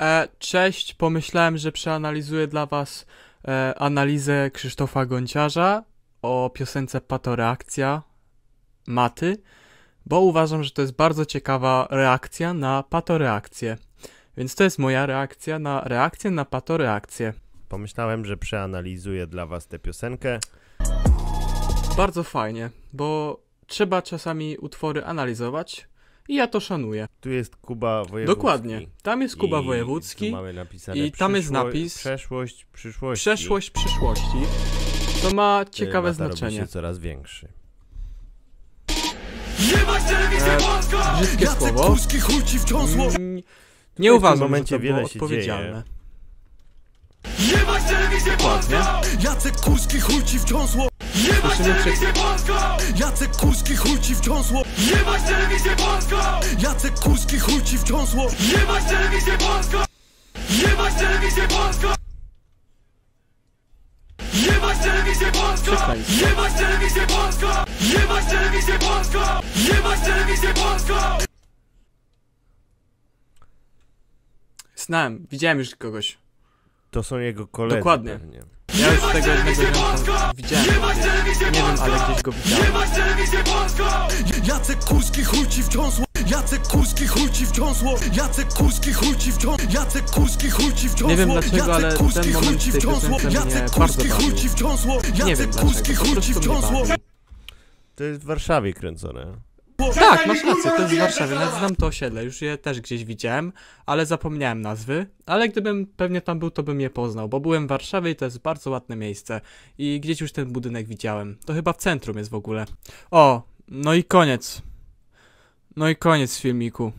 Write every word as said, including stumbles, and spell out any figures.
E, cześć, pomyślałem, że przeanalizuję dla was e, analizę Krzysztofa Gonciarza o piosence Patoreakcja Maty, bo uważam, że to jest bardzo ciekawa reakcja na patoreakcję. Więc to jest moja reakcja na reakcję na patoreakcję. Pomyślałem, że przeanalizuję dla was tę piosenkę. Bardzo fajnie, bo trzeba czasami utwory analizować i ja to szanuję. Tu jest Kuba Wojewódzki. Dokładnie, tam jest Kuba I Wojewódzki tu mamy napisane i tam jest napis Przeszłość przyszłości. Przeszłość przyszłości. To ma ciekawe Mata robi znaczenie. się coraz większy. E, brzydkie słowo. Mm, nie w uważam, tym momencie że to wiele było się odpowiedzialne. Dokładnie. Jacek Kurski chuj ci wciąsło. Słyszymy przed... Jacek Kurski chuj ci wciąsło. Jebać telewizję polską. Jacek Kurski chuj ci wciąsło. Jebać telewizję polską. Jebać telewizję polską. Jebać telewizję polską. Jebać telewizję polską. Jebać telewizję polską. Jebać telewizję polską. Znałem, widziałem już kogoś. To są jego koledzy. Dokładnie. Pewnie. Ja już tego jednego ziomka widziałem. Nie wiem, ale gdzieś go widziałem. Jacek Kurski chuj ci wciąsło. Jacek Kurski chuj ci wciąsło. Jacek Kurski chuj ci wciąsło. Jacek Kurski chuj ci wciąsło. Nie wiem dlaczego, ale ten moment w tej piosence mnie bardzo bawił. Nie wiem dlaczego, po prostu mnie bawi. To jest w Warszawie kręcone. Tak, masz rację, to jest w Warszawie, nawet znam to osiedle, już je też gdzieś widziałem, ale zapomniałem nazwy, ale gdybym pewnie tam był, to bym je poznał, bo byłem w Warszawie i to jest bardzo ładne miejsce i gdzieś już ten budynek widziałem, to chyba w centrum jest w ogóle. O, no i koniec, no i koniec filmiku.